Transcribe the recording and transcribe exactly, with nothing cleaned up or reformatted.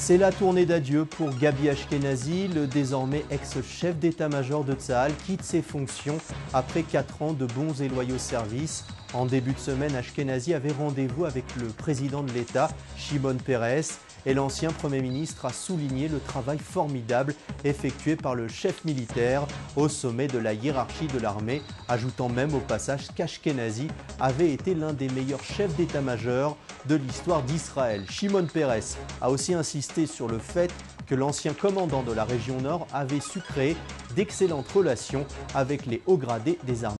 C'est la tournée d'adieu pour Gabi Ashkenazi, le désormais ex-chef d'état-major de Tsahal quitte ses fonctions après quatre ans de bons et loyaux services. En début de semaine, Ashkenazi avait rendez-vous avec le président de l'État, Shimon Peres, et l'ancien Premier ministre a souligné le travail formidable effectué par le chef militaire au sommet de la hiérarchie de l'armée, ajoutant même au passage qu'Ashkenazi avait été l'un des meilleurs chefs d'état-major de l'histoire d'Israël. Shimon Peres a aussi insisté sur le fait que l'ancien commandant de la région Nord avait su créer d'excellentes relations avec les hauts gradés des armées.